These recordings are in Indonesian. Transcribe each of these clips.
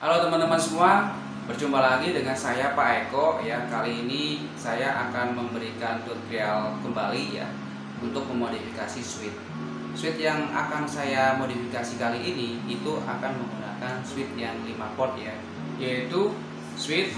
Halo teman-teman semua, berjumpa lagi dengan saya Pak Eko ya. Kali ini saya akan memberikan tutorial kembali ya untuk memodifikasi switch. Switch yang akan saya modifikasi kali ini itu akan menggunakan switch yang 5 port ya, yaitu switch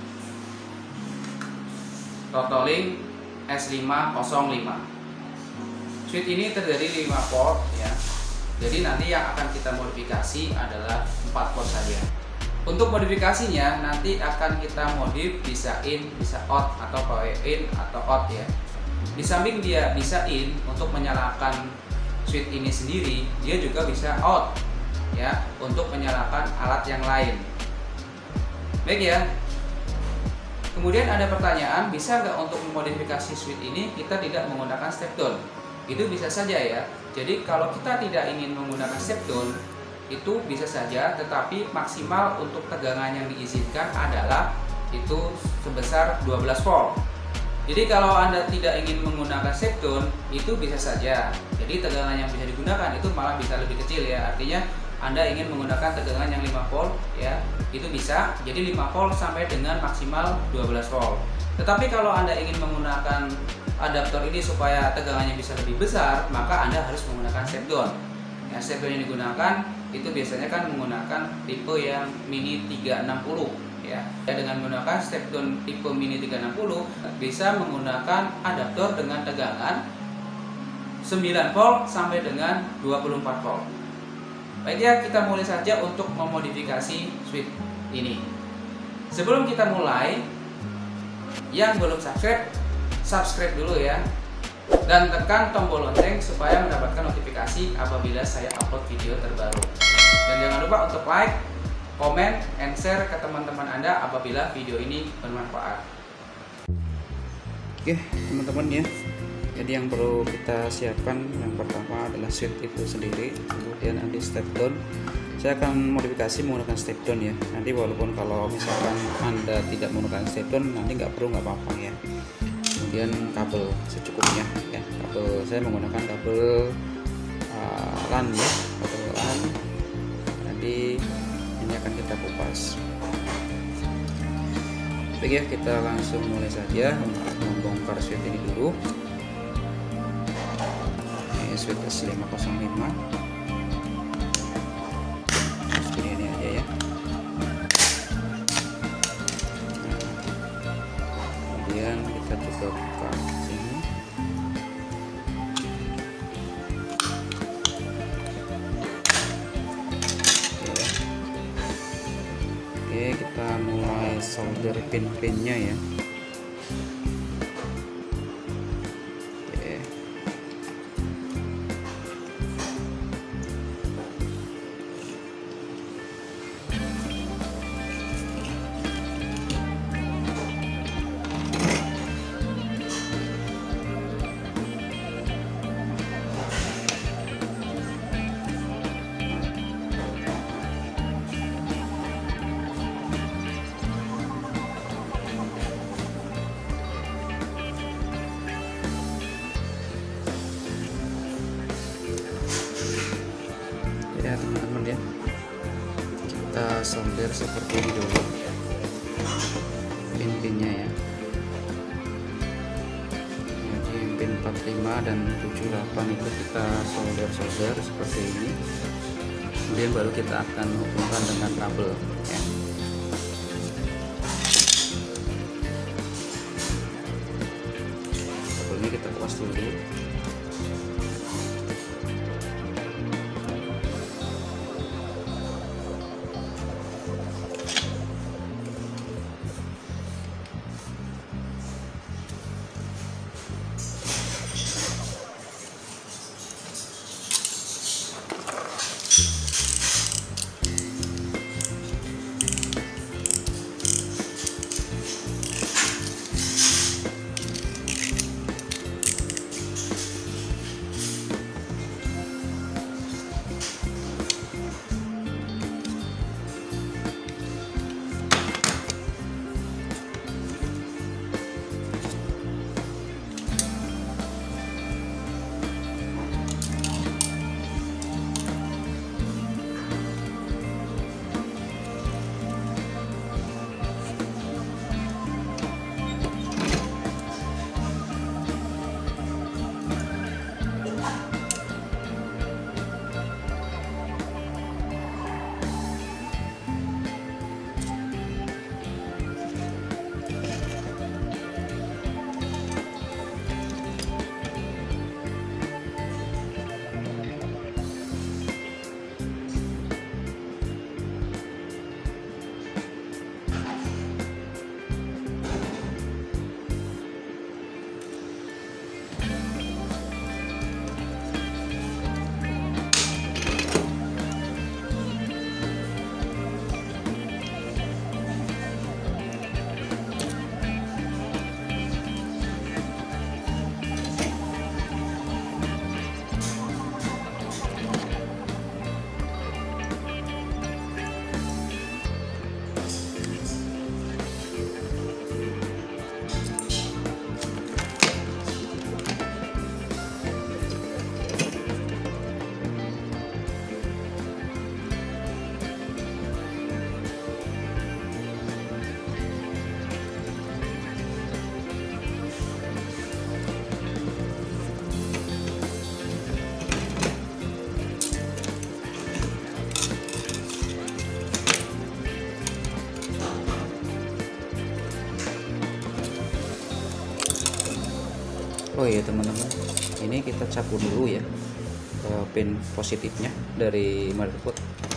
Totoling S505. Switch ini terdiri 5 port ya. Jadi nanti yang akan kita modifikasi adalah 4 port saja. Untuk modifikasinya nanti akan kita modif bisa in, bisa out, atau power in atau out ya. Di samping dia bisa in untuk menyalakan switch ini sendiri, dia juga bisa out ya untuk menyalakan alat yang lain. Baik ya. Kemudian ada pertanyaan, bisa nggak untuk memodifikasi switch ini kita tidak menggunakan step down? Itu bisa saja ya. Jadi kalau kita tidak ingin menggunakan step down, itu bisa saja, tetapi maksimal untuk tegangan yang diizinkan adalah itu sebesar 12 volt. Jadi kalau Anda tidak ingin menggunakan step down, itu bisa saja. Jadi tegangan yang bisa digunakan itu malah bisa lebih kecil ya. Artinya Anda ingin menggunakan tegangan yang 5 volt ya, itu bisa. Jadi 5 volt sampai dengan maksimal 12 volt. Tetapi kalau Anda ingin menggunakan adaptor ini supaya tegangannya bisa lebih besar, maka Anda harus menggunakan step down. Ya, step down yang digunakan itu biasanya kan menggunakan tipe yang mini 360 ya. Dengan menggunakan step down tipe mini 360 bisa menggunakan adaptor dengan tegangan 9 volt sampai dengan 24 volt. Baik ya, kita mulai saja untuk memodifikasi switch ini. Sebelum kita mulai, yang belum subscribe dulu ya, dan tekan tombol lonceng supaya mendapatkan notifikasi apabila saya upload video terbaru. Dan jangan lupa untuk like, comment, and share ke teman-teman Anda apabila video ini bermanfaat. Oke teman-teman ya, jadi yang perlu kita siapkan yang pertama adalah switch itu sendiri, kemudian nanti step down. Saya akan modifikasi menggunakan step down ya. Nanti walaupun kalau misalkan Anda tidak menggunakan step down, nanti nggak perlu, nggak apa-apa ya. Kemudian kabel secukupnya ya, kabel saya menggunakan kabel LAN ya, kabel LAN. Nanti ini akan kita kupas. Baik ya, kita langsung mulai saja untuk membongkar switch ini dulu. Ini switch S505 seperti ini aja ya. Kemudian kita coba buka sini. Oke, kita mulai solder pin-pinnya ya. Ya teman-teman ya, kita solder seperti ini dulu pin-pinnya ya. Jadi pin 45 dan 78 itu kita solder seperti ini. Kemudian baru kita akan hubungkan dengan kabel ya. Kabelnya kita kupas dulu. Oh iya teman-teman, ini kita capu dulu ya pin positifnya dari motherboard.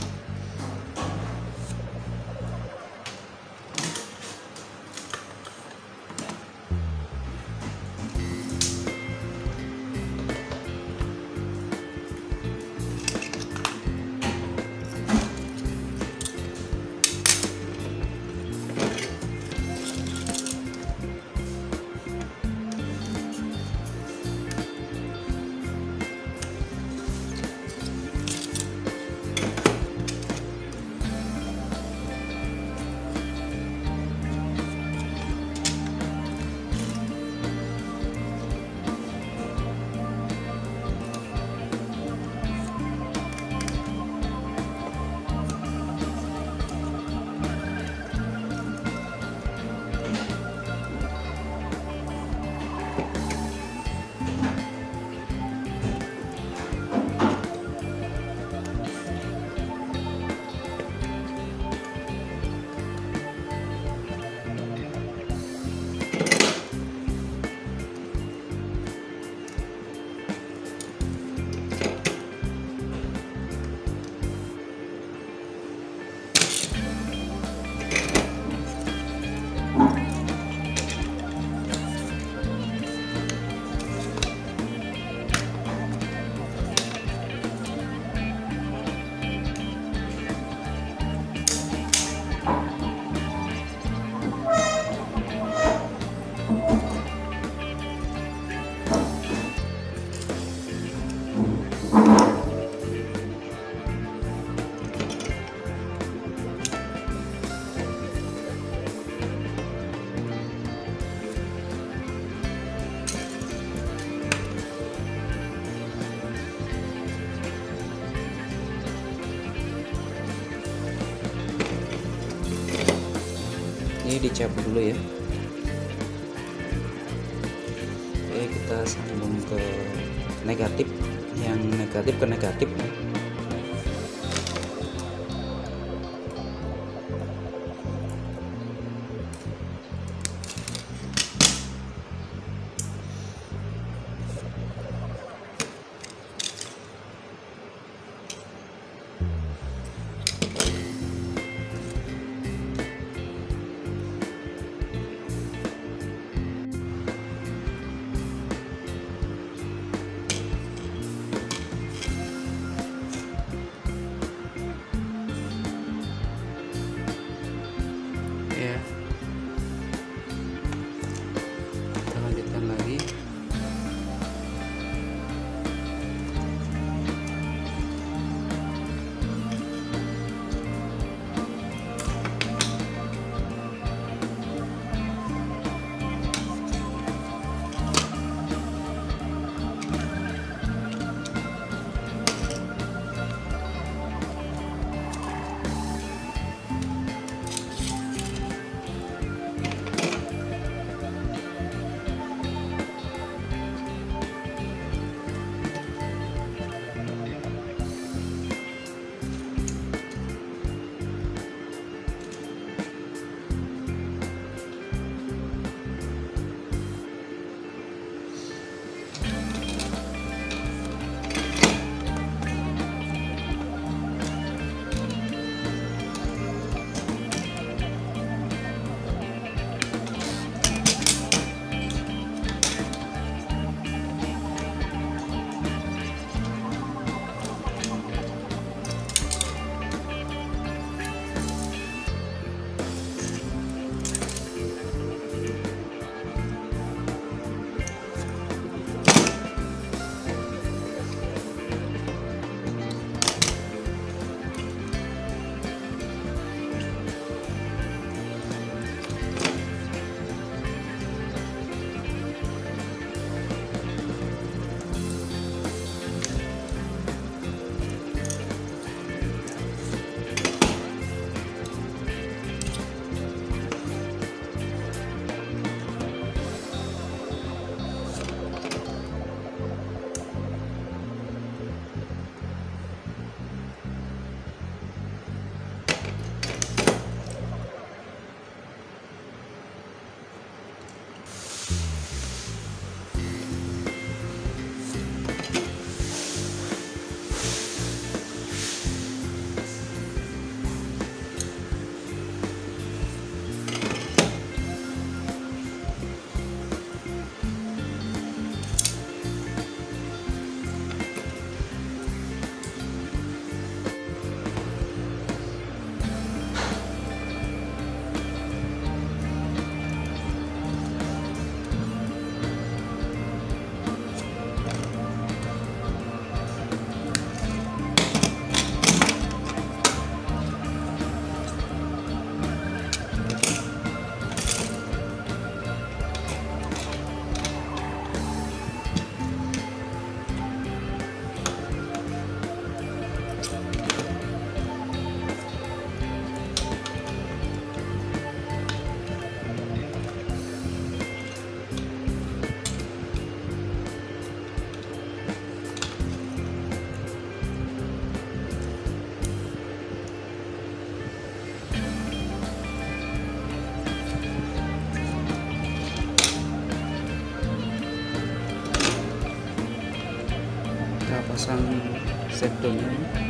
Ini dicabut dulu ya. Oke, kita sambung ke negatif, yang negatif ke negatif. pasang step down-nya.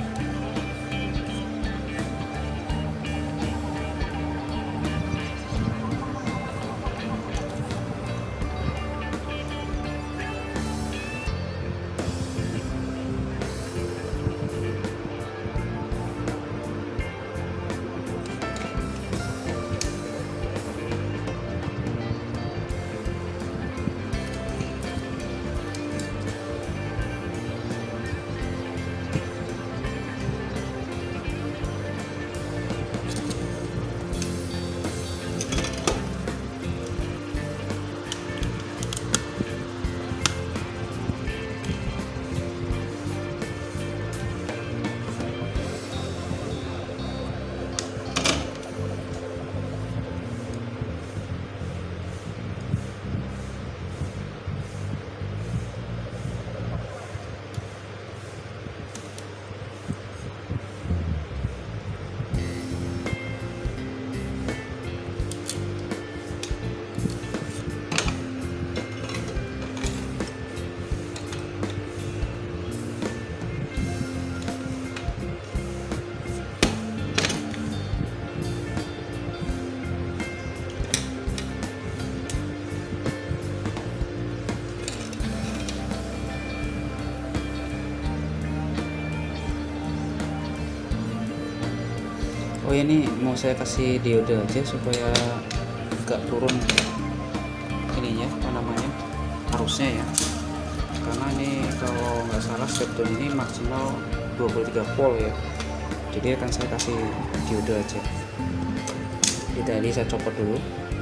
Oh ini mau saya kasih diode aja supaya agak turun ininya, apa namanya, arusnya ya, karena ini kalau nggak salah step down ini maksimal 23 volt ya, jadi akan saya kasih diode aja. Jadi tadi saya copot dulu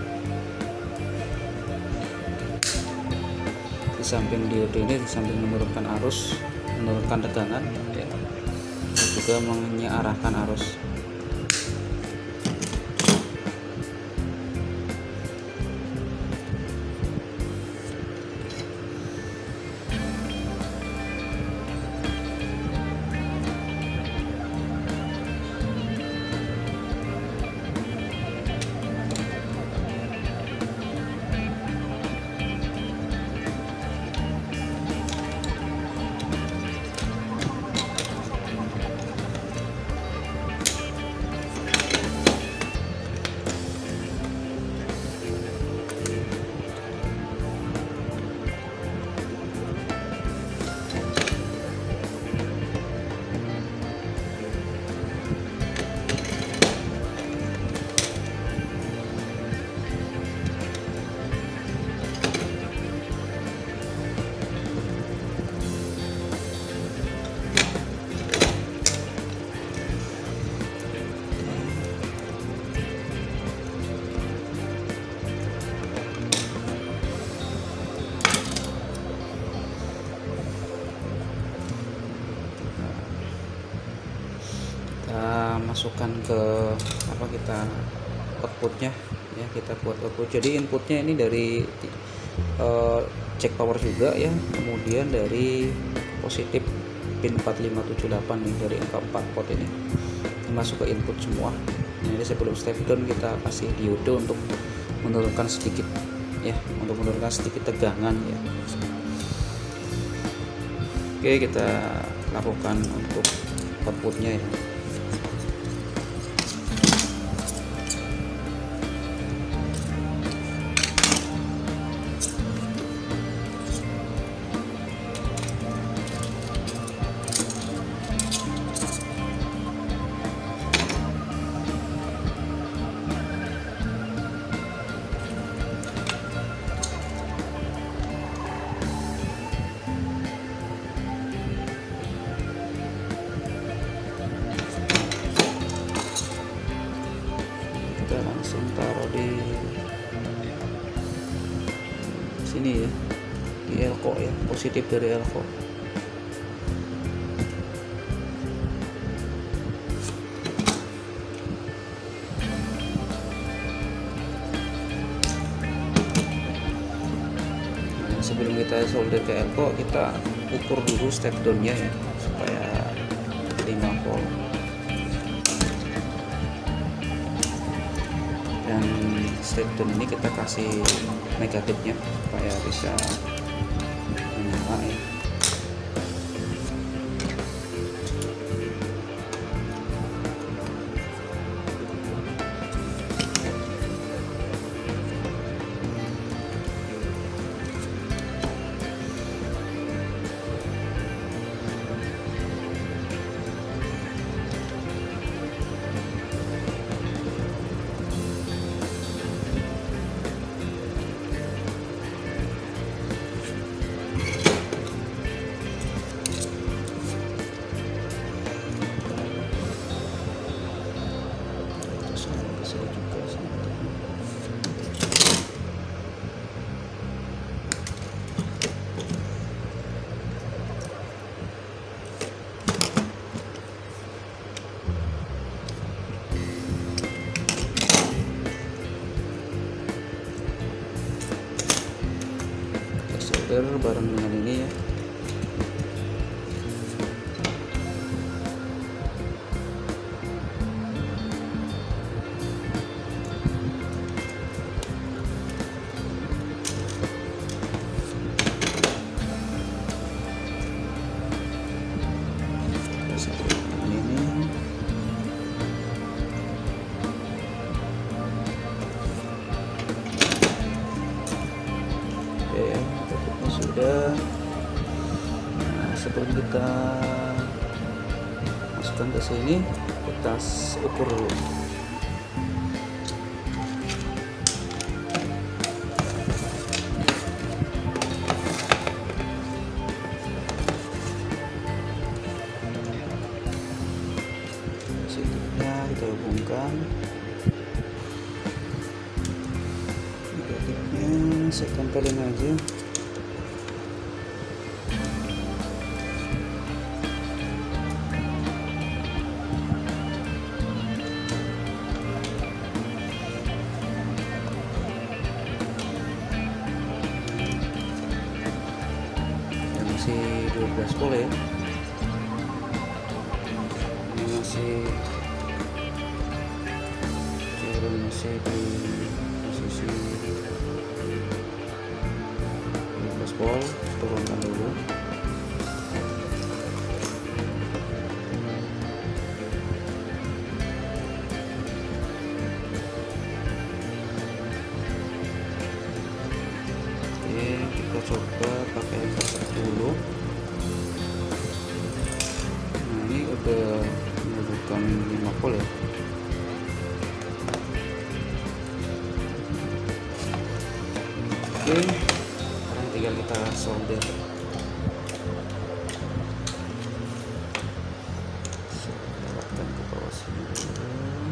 di samping diode ini, di samping menurunkan arus, menurunkan tegangan ya, juga mengarahkan arus. Masukkan ke apa, kita outputnya ya, kita buat output. Jadi inputnya ini dari cek power juga ya, kemudian dari positif pin 4578 nih, dari angka 4 port ini masuk ke input semua. Nah, ini sebelum step down kita kasih diode untuk menurunkan sedikit ya, untuk menurunkan sedikit tegangan ya. Oke, kita lakukan untuk outputnya ya. Langsung taruh di sini ya, di elko ya, positif dari elko. Nah, sebelum kita solder ke elko, kita ukur dulu step down-nya ya, supaya 5 volt. Dan step down ini kita kasih negatifnya supaya bisa menyala ya. solder bareng dengan ini ya. Sudah. Nah, sebelum kita masukkan ke sini, kita ukur dulu. Positifnya kita hubungkan, negatifnya saya tempelin aja. Masih 12 volt ya, ini masih turun, masih di posisi 12 volt. Turunkan dulu. Oke, kita coba pakai kaset dulu. Nah, ini udah menunjukkan 5 volt ya. Oke, sekarang tinggal kita solder. Arahkan ke bawah sini dulu.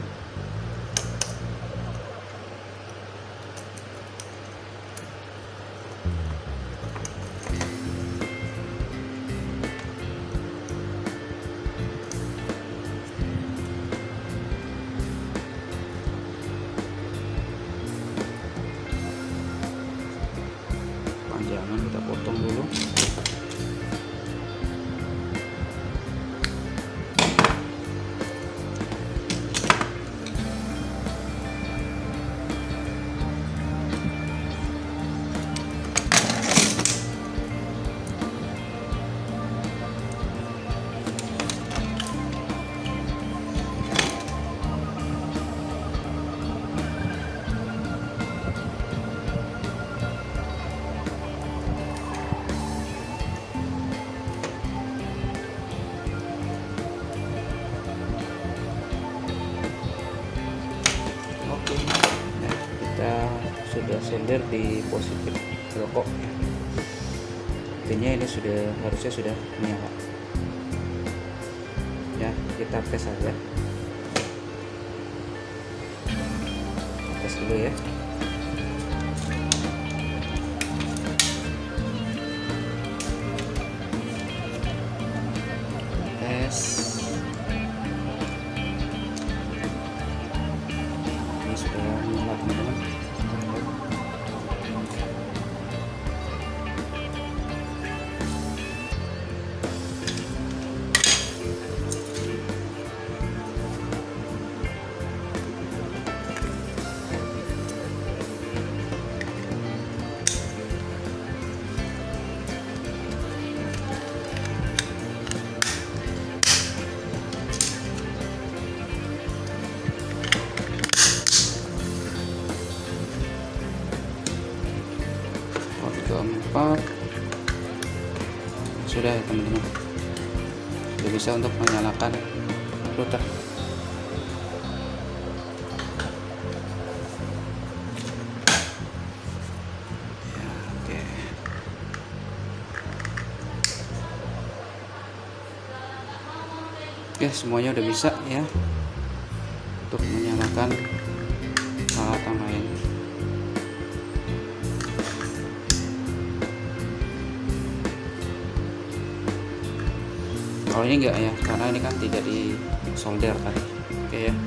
Panjangan kita potong dulu. Sudah solder di positif rokok ya. Artinya ini harusnya sudah menyala ya. Kita tes aja, tes dulu ya. Tes ini sudah menyala teman-teman. Keempat sudah ya teman-teman, sudah bisa untuk menyalakan router. Ya, oke. Oke, semuanya udah bisa ya untuk menyalakan peralatan lain. Kalau ini enggak ya, karena ini kan tidak di solder tadi. Oke ya.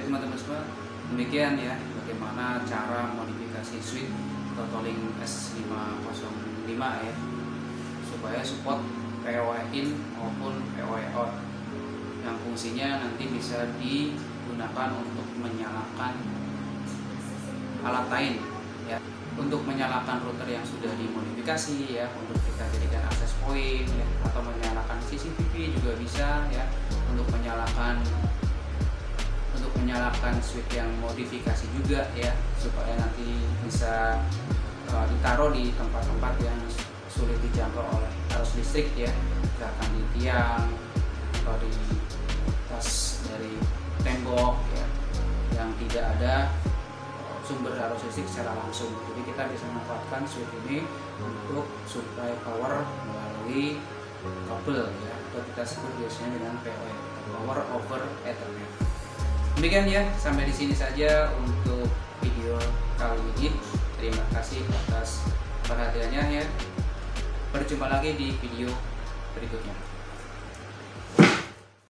teman-teman semua, demikian ya bagaimana cara modifikasi switch Totoling S505 ya, supaya support POE in maupun POE out, yang fungsinya nanti bisa digunakan untuk menyalakan alat lain ya, untuk menyalakan router yang sudah dimodifikasi ya, untuk kita jadikan access point ya, atau menyalakan CCTV juga bisa ya, untuk menyalakan switch yang modifikasi juga ya, supaya nanti bisa ditaruh di tempat-tempat yang sulit dijangkau oleh arus listrik ya, misalkan di tiang atau di atas dari tembok ya, yang tidak ada sumber arus listrik secara langsung. Jadi kita bisa memanfaatkan switch ini untuk supply power melalui kabel ya, atau kita sebut biasanya dengan POE, Power over Ethernet. Demikian ya, sampai di sini saja untuk video kali ini. Terima kasih atas perhatiannya ya. Berjumpa lagi di video berikutnya.